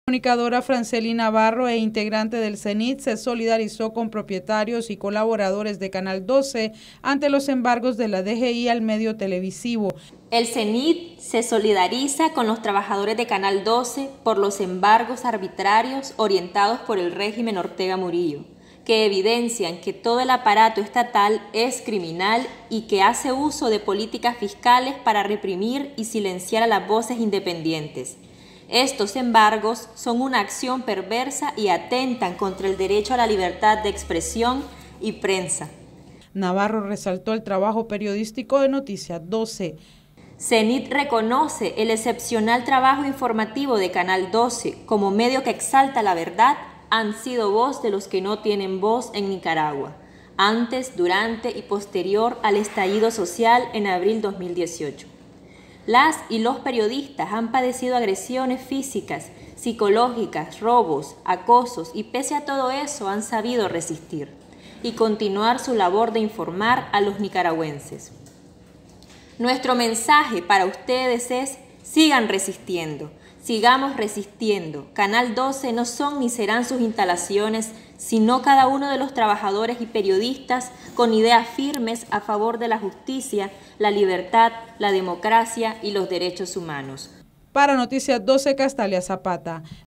La comunicadora Francely Navarro e integrante del CENIT se solidarizó con propietarios y colaboradores de Canal 12 ante los embargos de la DGI al medio televisivo. El CENIT se solidariza con los trabajadores de Canal 12 por los embargos arbitrarios orientados por el régimen Ortega Murillo, que evidencian que todo el aparato estatal es criminal y que hace uso de políticas fiscales para reprimir y silenciar a las voces independientes. Estos embargos son una acción perversa y atentan contra el derecho a la libertad de expresión y prensa. Navarro resaltó el trabajo periodístico de Noticias 12. CENIT reconoce el excepcional trabajo informativo de Canal 12 como medio que exalta la verdad. Han sido voz de los que no tienen voz en Nicaragua, antes, durante y posterior al estallido social en abril 2018. Las y los periodistas han padecido agresiones físicas, psicológicas, robos, acosos y pese a todo eso han sabido resistir y continuar su labor de informar a los nicaragüenses. Nuestro mensaje para ustedes es: sigan resistiendo, sigamos resistiendo. Canal 12 no son ni serán sus instalaciones, sino cada uno de los trabajadores y periodistas con ideas firmes a favor de la justicia, la libertad, la democracia y los derechos humanos. Para Noticias 12, Castalia Zapata.